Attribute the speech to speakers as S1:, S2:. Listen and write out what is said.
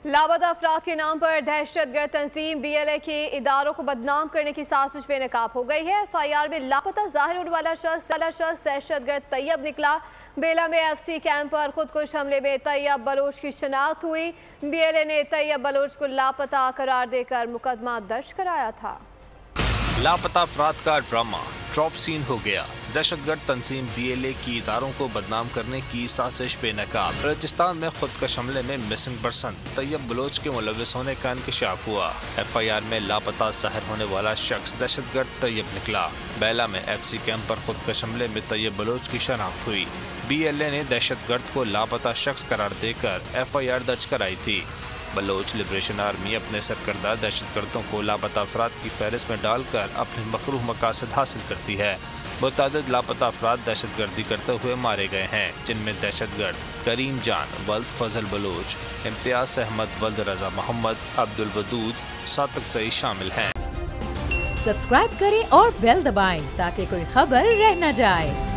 S1: लापता अफराद के नाम पर दहशतगर्द तंजीम BLA के इदारों को बदनाम करने की साजिश बेनकाब हो गई है। FIR में लापता जाहिर होने वाला शख्स दहशतगर्द तैयब निकला। बेला में FC कैंप पर खुदकुश हमले में तैयब बलोच की शनाख्त हुई। BLA ने तैयब बलोच को लापता करार देकर मुकदमा दर्ज कराया था।
S2: लापता अफराद का ड्रामा ड्रॉप सीन हो गया। दहशतगर्द तंजीम BLA की इदारों को बदनाम करने की साजिश बेनकाब। बलूचिस्तान में खुदकश हमले में मिसिंग पर्सन तैयब बलोच के मुलविस होने का इंकशाफ हुआ। FIR में लापता जाहिर होने वाला शख्स दहशतगर्द तैयब निकला। बेला में FC कैंप पर खुदकश हमले में तैयब बलोच की शनाख्त हुई। BLA ने दहशतगर्द को लापता शख्स करार देकर FIR दर्ज कराई थी। बलोच लिबरेशन आर्मी अपने सरकर्दा दहशतगर्दों को लापता अफराद की फहरिस्त में डालकर अपने मकरूह मकासद हासिल करती है। मुतअद्दिद लापता अफराद दहशतगर्दी करते हुए मारे गए हैं, जिनमें दहशतगर्द करीम जान वल्द फजल बलोच, इम्तियाज अहमद वल्द रजा मोहम्मद, अब्दुल वदूद, सातक सई शामिल हैं।
S3: सब्सक्राइब करें और बेल दबाएं ताकि कोई खबर रह न जाए।